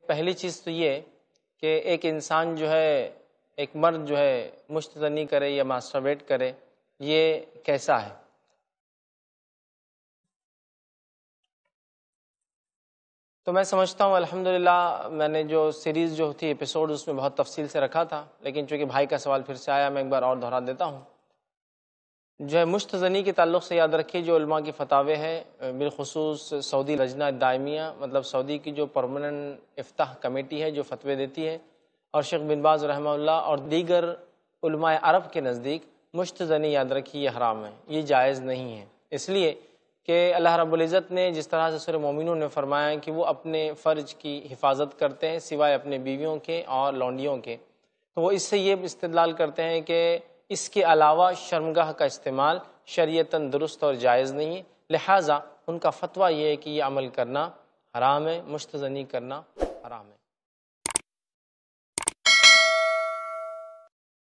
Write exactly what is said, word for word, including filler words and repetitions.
پہلی چیز تو یہ کہ ایک انسان جو ہے، ایک مرد جو ہے مشت زنی کرے یا ماسٹربیٹ کرے، یہ کیسا ہے؟ تو میں سمجھتا ہوں الحمدللہ میں نے جو سیریز جو تھی ایپیسوڈ اس میں بہت تفصیل سے رکھا تھا، لیکن چونکہ بھائی کا سوال پھر سے آیا میں ایک بار اور دہرا دیتا ہوں۔ جو ہے مشت زنی کے تعلق سے یاد رکھیے جو علماء کی فتاوے ہیں، بالخصوص سعودی لجنہ دائمیہ، مطلب سعودی کی جو پرماننٹ افتاح کمیٹی ہے جو فتوے دیتی ہے، اور شیخ بن باز رحمہ اللہ اور دیگر علماء عرب کے نزدیک مشت زنی یاد رکھیے یہ حرام ہے، یہ جائز نہیں ہے، اس لیے کہ اللہ رب العزت نے جس طرح سے سورہ مومنون میں فرمایا کہ وہ اپنے فرج کی حفاظت کرتے ہیں سوائے اپنے بیویوں کے اور لونڈیوں کے، تو وہ اس سے یہ استدلال کرتے ہیں کہ اس کے علاوہ شرمگاہ کا استعمال شریعتاً درست اور جائز نہیں ہے، لہٰذا ان کا فتویٰ یہ ہے کہ یہ عمل کرنا حرام ہے، مشت زنی کرنا حرام ہے۔